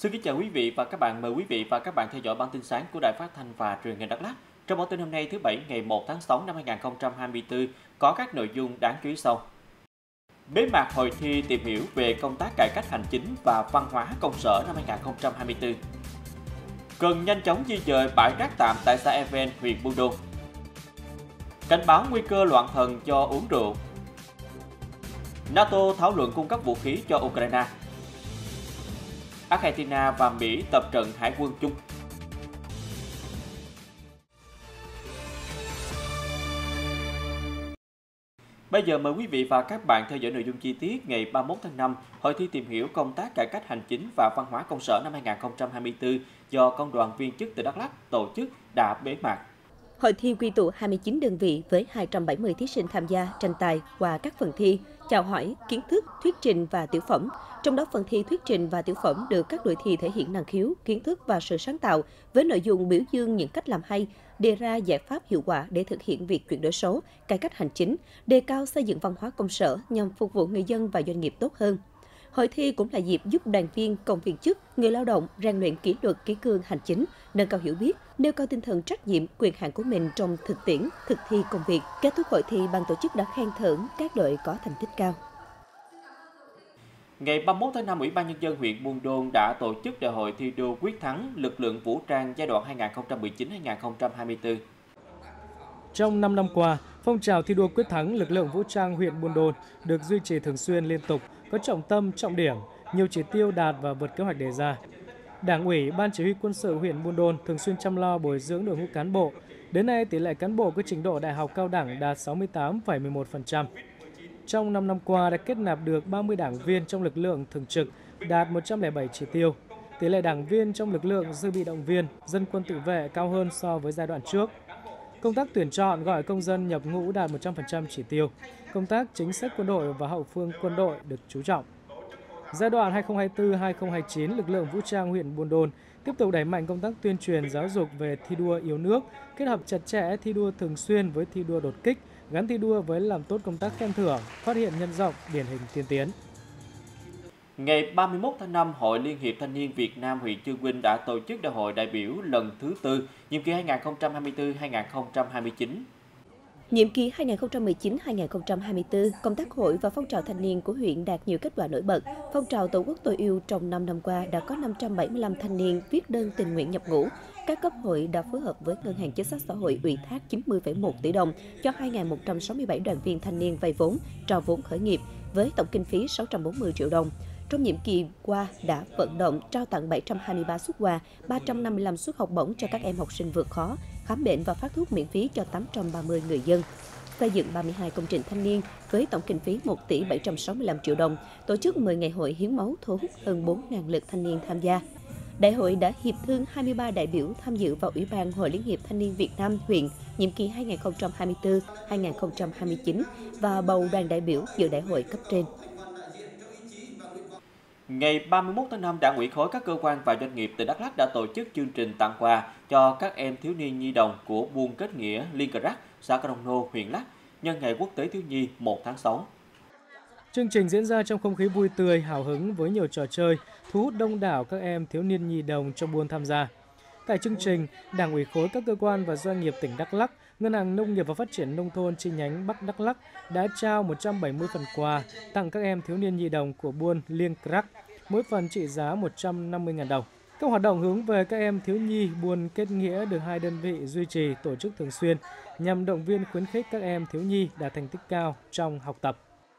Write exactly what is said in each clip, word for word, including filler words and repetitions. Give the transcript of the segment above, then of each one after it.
Xin kính chào quý vị và các bạn. Mời quý vị và các bạn theo dõi bản tin sáng của Đài Phát thanh và Truyền hình Đắk Lắk. Trong bản tin hôm nay thứ Bảy ngày một tháng sáu năm hai nghìn không trăm hai mươi tư có các nội dung đáng chú ý sau. Bế mạc hội thi tìm hiểu về công tác cải cách hành chính và văn hóa công sở năm hai nghìn không trăm hai mươi tư. Cần nhanh chóng di dời bãi rác tạm tại xã Even, huyện Buôn Đôn. Cảnh báo nguy cơ loạn thần do uống rượu. NATO thảo luận cung cấp vũ khí cho Ukraine. Argentina và Mỹ tập trận hải quân chung. Bây giờ mời quý vị và các bạn theo dõi nội dung chi tiết. Ngày ba mươi mốt tháng năm, hội thi tìm hiểu công tác cải cách hành chính và văn hóa công sở năm hai nghìn không trăm hai mươi tư do Công đoàn viên chức tỉnh Đắk Lắk tổ chức đã bế mạc. Hội thi quy tụ hai mươi chín đơn vị với hai trăm bảy mươi thí sinh tham gia tranh tài qua các phần thi, chào hỏi, kiến thức, thuyết trình và tiểu phẩm. Trong đó phần thi thuyết trình và tiểu phẩm được các đội thi thể hiện năng khiếu, kiến thức và sự sáng tạo với nội dung biểu dương những cách làm hay, đề ra giải pháp hiệu quả để thực hiện việc chuyển đổi số, cải cách hành chính, đề cao xây dựng văn hóa công sở nhằm phục vụ người dân và doanh nghiệp tốt hơn. Hội thi cũng là dịp giúp đoàn viên, công viên chức, người lao động rèn luyện kỷ luật kỷ cương hành chính, nâng cao hiểu biết, nêu cao tinh thần trách nhiệm, quyền hạn của mình trong thực tiễn, thực thi công việc. Kết thúc hội thi, ban tổ chức đã khen thưởng các đội có thành tích cao. Ngày ba mươi mốt tháng năm, Ủy ban Nhân dân huyện Buôn Đôn đã tổ chức đại hội thi đua quyết thắng lực lượng vũ trang giai đoạn hai nghìn không trăm mười chín đến hai nghìn không trăm hai mươi tư. Trong năm năm qua, phong trào thi đua quyết thắng lực lượng vũ trang huyện Buôn Đôn được duy trì thường xuyên liên tục, có trọng tâm, trọng điểm, nhiều chỉ tiêu đạt và vượt kế hoạch đề ra. Đảng ủy, Ban chỉ huy quân sự huyện Buôn Đôn thường xuyên chăm lo bồi dưỡng đội ngũ cán bộ. Đến nay, tỷ lệ cán bộ có trình độ đại học cao đẳng đạt sáu mươi tám phẩy mười một phần trăm. Trong năm năm qua đã kết nạp được ba mươi đảng viên trong lực lượng thường trực, đạt một trăm lẻ bảy chỉ tiêu. Tỷ lệ đảng viên trong lực lượng dự bị động viên, dân quân tự vệ cao hơn so với giai đoạn trước. Công tác tuyển chọn gọi công dân nhập ngũ đạt một trăm phần trăm chỉ tiêu. Công tác chính sách quân đội và hậu phương quân đội được chú trọng. Giai đoạn hai nghìn không trăm hai mươi tư đến hai nghìn không trăm hai mươi chín, lực lượng vũ trang huyện Buôn Đôn tiếp tục đẩy mạnh công tác tuyên truyền giáo dục về thi đua yêu nước, kết hợp chặt chẽ thi đua thường xuyên với thi đua đột kích, gắn thi đua với làm tốt công tác khen thưởng, phát hiện nhân rộng điển hình tiên tiến. Ngày ba mươi mốt tháng năm, Hội Liên hiệp Thanh niên Việt Nam huyện Chư Quynh đã tổ chức đại hội đại biểu lần thứ tư, nhiệm kỳ hai nghìn không trăm hai mươi tư đến hai nghìn không trăm hai mươi chín. Nhiệm kỳ hai nghìn không trăm mười chín đến hai nghìn không trăm hai mươi tư, công tác hội và phong trào thanh niên của huyện đạt nhiều kết quả nổi bật. Phong trào Tổ quốc tôi yêu trong năm năm qua đã có năm trăm bảy mươi lăm thanh niên viết đơn tình nguyện nhập ngũ. Các cấp hội đã phối hợp với Ngân hàng Chính sách Xã hội ủy thác chín mươi phẩy một tỷ đồng cho hai nghìn một trăm sáu mươi bảy đoàn viên thanh niên vay vốn, trao vốn khởi nghiệp với tổng kinh phí sáu trăm bốn mươi triệu đồng. Trong nhiệm kỳ qua đã vận động trao tặng bảy trăm hai mươi ba suất quà, ba trăm năm mươi lăm suất học bổng cho các em học sinh vượt khó, khám bệnh và phát thuốc miễn phí cho tám trăm ba mươi người dân. Xây dựng ba mươi hai công trình thanh niên với tổng kinh phí một tỷ bảy trăm sáu mươi lăm triệu đồng, tổ chức mười ngày hội hiến máu thu hút hơn bốn nghìn lượt thanh niên tham gia. Đại hội đã hiệp thương hai mươi ba đại biểu tham dự vào Ủy ban Hội Liên hiệp Thanh niên Việt Nam huyện nhiệm kỳ hai nghìn không trăm hai mươi tư đến hai nghìn không trăm hai mươi chín và bầu đoàn đại biểu dự đại hội cấp trên. Ngày ba mươi mốt tháng năm, Đảng ủy khối các cơ quan và doanh nghiệp tỉnh Đắk Lắk đã tổ chức chương trình tặng quà cho các em thiếu niên nhi đồng của buôn kết nghĩa Liên Cờ Rắc, xã Crong Nô, huyện Lắk nhân ngày Quốc tế thiếu nhi một tháng sáu. Chương trình diễn ra trong không khí vui tươi, hào hứng với nhiều trò chơi, thu hút đông đảo các em thiếu niên nhi đồng trong buôn tham gia. Tại chương trình, Đảng ủy khối các cơ quan và doanh nghiệp tỉnh Đắk Lắk, Ngân hàng Nông nghiệp và Phát triển Nông thôn chi nhánh Bắc Đắk Lắk đã trao một trăm bảy mươi phần quà tặng các em thiếu niên nhi đồng của buôn Liên Cờ Rắc, mỗi phần trị giá một trăm năm mươi nghìn đồng. Các hoạt động hướng về các em thiếu nhi buôn kết nghĩa được hai đơn vị duy trì tổ chức thường xuyên nhằm động viên khuyến khích các em thiếu nhi đạt thành tích cao trong học tập.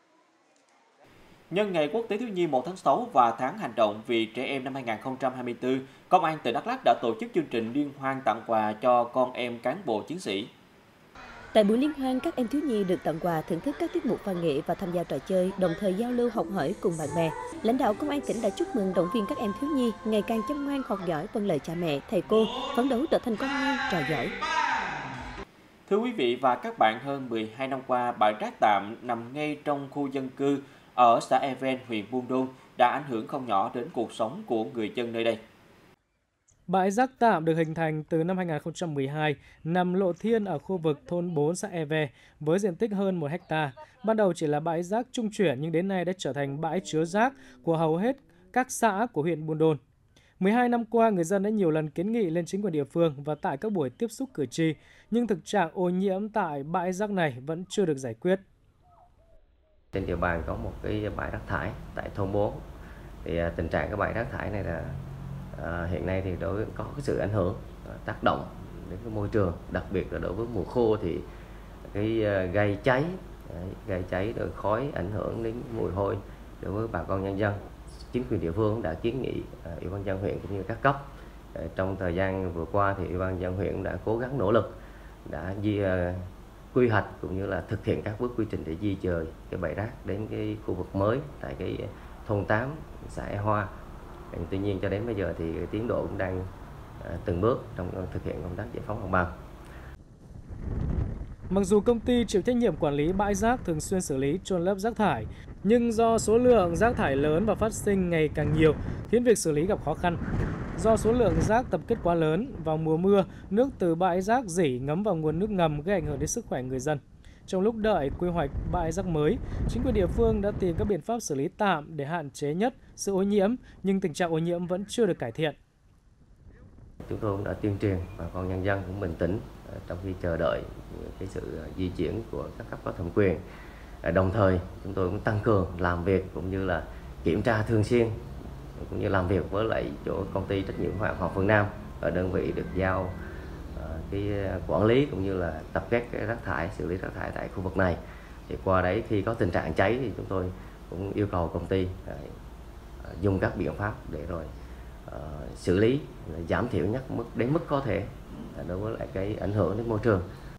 Nhân ngày Quốc tế thiếu nhi một tháng sáu và tháng hành động vì trẻ em năm hai nghìn không trăm hai mươi tư, Công an tỉnh Đắk Lắk đã tổ chức chương trình liên hoan tặng quà cho con em cán bộ chiến sĩ. Tại buổi liên hoan, các em thiếu nhi được tặng quà, thưởng thức các tiết mục văn nghệ và tham gia trò chơi, đồng thời giao lưu học hỏi cùng bạn bè. Lãnh đạo Công an tỉnh đã chúc mừng động viên các em thiếu nhi ngày càng chăm ngoan học giỏi, vâng lời cha mẹ, thầy cô, phấn đấu trở thành con ngoan, trò giỏi. Thưa quý vị và các bạn, hơn mười hai năm qua, bãi rác tạm nằm ngay trong khu dân cư ở xã Even, huyện Buôn Đôn đã ảnh hưởng không nhỏ đến cuộc sống của người dân nơi đây. Bãi rác tạm được hình thành từ năm hai nghìn không trăm mười hai, nằm lộ thiên ở khu vực thôn bốn xã Eve với diện tích hơn một héc ta. Ban đầu chỉ là bãi rác trung chuyển nhưng đến nay đã trở thành bãi chứa rác của hầu hết các xã của huyện Buôn Đôn. mười hai năm qua, người dân đã nhiều lần kiến nghị lên chính quyền địa phương và tại các buổi tiếp xúc cử tri, nhưng thực trạng ô nhiễm tại bãi rác này vẫn chưa được giải quyết. Trên địa bàn có một cái bãi rác thải tại thôn bốn. Thì tình trạng cái bãi rác thải này là à, hiện nay thì đối với có cái sự ảnh hưởng tác động đến cái môi trường, đặc biệt là đối với mùa khô thì cái gây cháy, gây cháy rồi khói ảnh hưởng đến mùi hôi đối với bà con nhân dân. Chính quyền địa phương đã kiến nghị Ủy ban nhân dân huyện cũng như các cấp. Trong thời gian vừa qua thì Ủy ban nhân dân huyện đã cố gắng nỗ lực, đã di quy hoạch cũng như là thực hiện các bước quy trình để di dời cái bãi rác đến cái khu vực mới tại cái thôn tám, xã E Hoa. Tuy nhiên cho đến bây giờ thì cái tiến độ cũng đang từng bước trong thực hiện công tác giải phóng mặt bằng. Mặc dù công ty chịu trách nhiệm quản lý bãi rác thường xuyên xử lý chôn lấp rác thải, nhưng do số lượng rác thải lớn và phát sinh ngày càng nhiều khiến việc xử lý gặp khó khăn. Do số lượng rác tập kết quá lớn, vào mùa mưa, nước từ bãi rác rỉ ngấm vào nguồn nước ngầm gây ảnh hưởng đến sức khỏe người dân. Trong lúc đợi quy hoạch bãi rác mới, chính quyền địa phương đã tìm các biện pháp xử lý tạm để hạn chế nhất sự ô nhiễm, nhưng tình trạng ô nhiễm vẫn chưa được cải thiện. Chúng tôi cũng đã tuyên truyền bà con nhân dân cũng bình tĩnh trong khi chờ đợi cái sự di chuyển của các cấp có thẩm quyền. Đồng thời chúng tôi cũng tăng cường làm việc cũng như là kiểm tra thường xuyên cũng như làm việc với lại chỗ công ty trách nhiệm hữu hạn Hòa Phương Nam, ở đơn vị được giao cái quản lý cũng như là tập kết cái rác thải, xử lý rác thải tại khu vực này. Thì qua đấy khi có tình trạng cháy thì chúng tôi cũng yêu cầu công ty dùng các biện pháp để rồi uh, xử lý giảm thiểu nhất mức đến mức có thể đối với lại cái ảnh hưởng đến môi trường.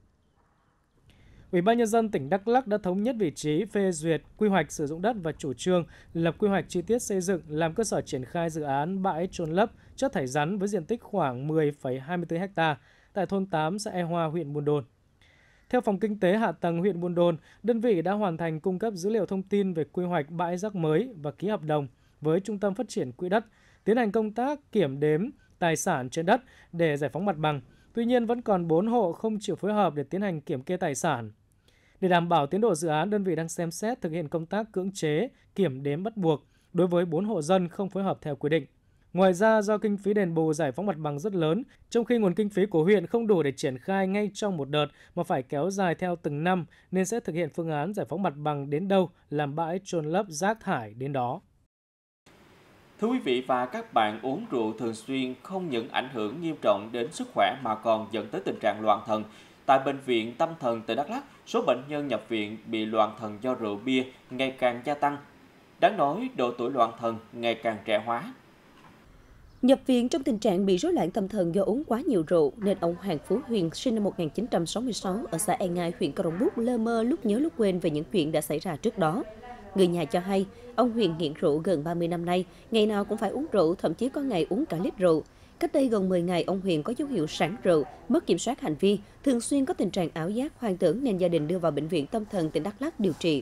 Ủy ban nhân dân tỉnh Đắk Lắk đã thống nhất vị trí phê duyệt quy hoạch sử dụng đất và chủ trương lập quy hoạch chi tiết xây dựng làm cơ sở triển khai dự án bãi chôn lấp chất thải rắn với diện tích khoảng mười phẩy hai mươi tư héc ta tại thôn tám, xã E Hoa, huyện Buôn Đôn. Theo Phòng Kinh tế Hạ tầng huyện Buôn Đôn, đơn vị đã hoàn thành cung cấp dữ liệu thông tin về quy hoạch bãi rác mới và ký hợp đồng với Trung tâm Phát triển Quỹ đất, tiến hành công tác kiểm đếm tài sản trên đất để giải phóng mặt bằng. Tuy nhiên, vẫn còn bốn hộ không chịu phối hợp để tiến hành kiểm kê tài sản. Để đảm bảo tiến độ dự án, đơn vị đang xem xét thực hiện công tác cưỡng chế, kiểm đếm bắt buộc đối với bốn hộ dân không phối hợp theo quy định. Ngoài ra, do kinh phí đền bù giải phóng mặt bằng rất lớn, trong khi nguồn kinh phí của huyện không đủ để triển khai ngay trong một đợt mà phải kéo dài theo từng năm, nên sẽ thực hiện phương án giải phóng mặt bằng đến đâu làm bãi chôn lấp rác thải đến đó. Thưa quý vị và các bạn, uống rượu thường xuyên không những ảnh hưởng nghiêm trọng đến sức khỏe mà còn dẫn tới tình trạng loạn thần. Tại Bệnh viện Tâm thần tỉnh Đắk Lắk, số bệnh nhân nhập viện bị loạn thần do rượu bia ngày càng gia tăng. Đáng nói, độ tuổi loạn thần ngày càng trẻ hóa. Nhập viện trong tình trạng bị rối loạn tâm thần do uống quá nhiều rượu nên ông Hoàng Phú Huyền sinh năm một nghìn chín trăm sáu mươi sáu ở xã An Ngai, huyện Crong Búc lơ mơ lúc nhớ lúc quên về những chuyện đã xảy ra trước đó. Người nhà cho hay, ông Huyền nghiện rượu gần ba mươi năm nay, ngày nào cũng phải uống rượu, thậm chí có ngày uống cả lít rượu. Cách đây gần mười ngày, ông Huyền có dấu hiệu sẵn rượu, mất kiểm soát hành vi, thường xuyên có tình trạng ảo giác, hoang tưởng nên gia đình đưa vào Bệnh viện Tâm thần tỉnh Đắk Lắk điều trị.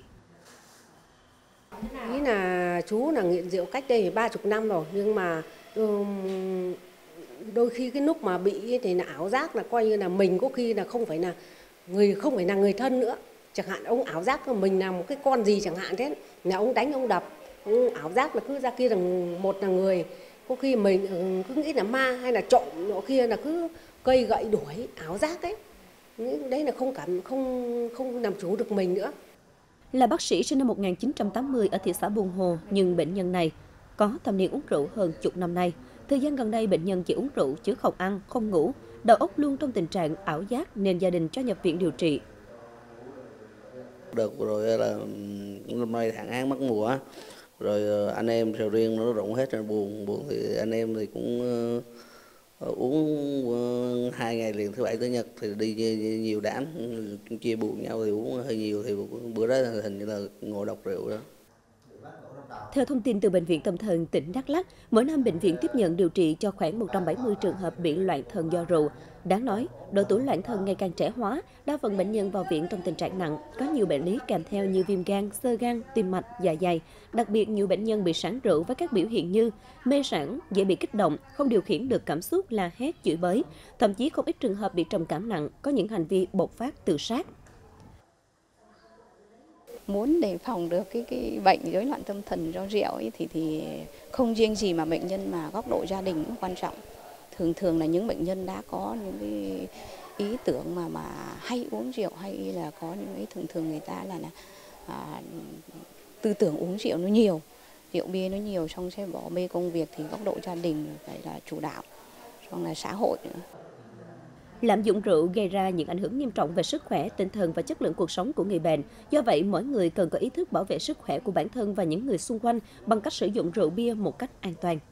Ý là chú là nghiện rượu cách đây ba chục năm rồi, nhưng mà đôi khi cái lúc mà bị thì là ảo giác, là coi như là mình có khi là không phải là người không phải là người thân nữa. Chẳng hạn ông ảo giác của mình là một cái con gì chẳng hạn thế, là ông đánh ông đập, ông ảo giác là cứ ra kia là một là người, có khi mình cứ nghĩ là ma hay là trộm, nọ kia là cứ cây gậy đuổi, ảo giác ấy. Đấy là không cảm không không làm chủ được mình nữa. Là bác sĩ sinh năm một nghìn chín trăm tám mươi ở thị xã Buôn Hồ, nhưng bệnh nhân này có thâm niên uống rượu hơn chục năm nay. Thời gian gần đây, bệnh nhân chỉ uống rượu chứ không ăn, không ngủ, đầu óc luôn trong tình trạng ảo giác nên gia đình cho nhập viện điều trị. Đợt rồi là năm nay hạn hán mất mùa, rồi anh em sầu riêng nó rụng hết rồi, buồn buồn thì anh em thì cũng uh, uống uh, hai ngày liền, thứ bảy tới nhật thì đi nhiều đám, chia buồn nhau thì uống hơi nhiều thì bữa đó hình như là ngộ độc rượu đó. Theo thông tin từ Bệnh viện Tâm thần tỉnh Đắk Lắk, mỗi năm bệnh viện tiếp nhận điều trị cho khoảng một trăm bảy mươi trường hợp bị loạn thần do rượu. Đáng nói, độ tuổi loạn thần ngày càng trẻ hóa, đa phần bệnh nhân vào viện trong tình trạng nặng, có nhiều bệnh lý kèm theo như viêm gan, xơ gan, tim mạch, dạ dày. Đặc biệt, nhiều bệnh nhân bị sẵn rượu với các biểu hiện như mê sẵn, dễ bị kích động, không điều khiển được cảm xúc, la hét, chửi bới. Thậm chí không ít trường hợp bị trầm cảm nặng, có những hành vi bộc phát tự sát. muốn để phòng được cái cái bệnh rối loạn tâm thần do rượu ấy, thì thì không riêng gì mà bệnh nhân mà góc độ gia đình cũng quan trọng. Thường thường là những bệnh nhân đã có những cái ý tưởng mà mà hay uống rượu hay là có những cái thường thường người ta là, là à, tư tưởng uống rượu nó nhiều, rượu bia nó nhiều, xong sẽ bỏ bê công việc, thì góc độ gia đình phải là chủ đạo, xong là xã hội nữa. Lạm dụng rượu gây ra những ảnh hưởng nghiêm trọng về sức khỏe, tinh thần và chất lượng cuộc sống của người bệnh. Do vậy, mỗi người cần có ý thức bảo vệ sức khỏe của bản thân và những người xung quanh bằng cách sử dụng rượu bia một cách an toàn.